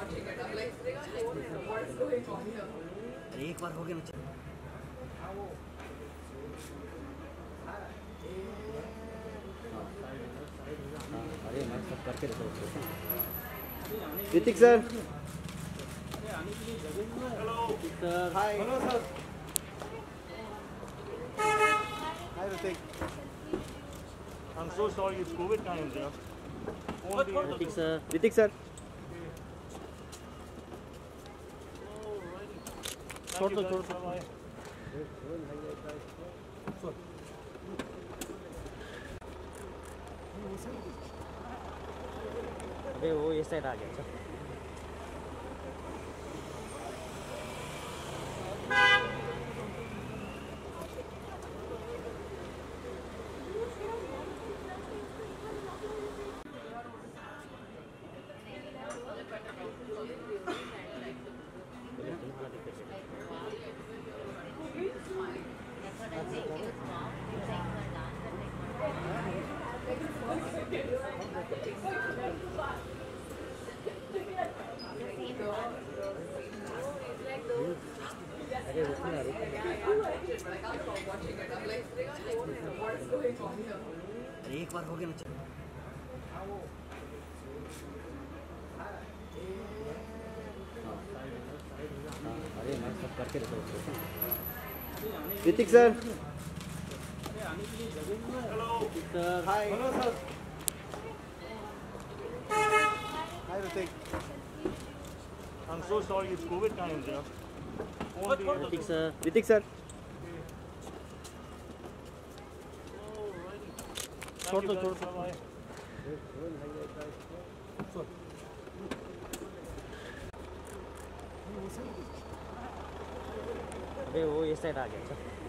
अरे एक बार हो गया ना। अरे मैं सब करके रखो Hrithik sir. Sir hi. Hello sir. Hi Hrithik. I'm so sorry, it's COVID times, yeah. Hrithik sir. Hrithik sir छोड़ दो छोड़ दो। अबे वो ये साइड आ गया। अरे एक बार हो गया ना। अरे मैं सब करके रखो Hrithik sir. Sir hi. Hello sir. Hi Hrithik. I'm so sorry, it's COVID times, yeah. Hrithik sir. Hrithik sir छोड़ दो छोड़ दो। अबे वो ये साइड आ गया।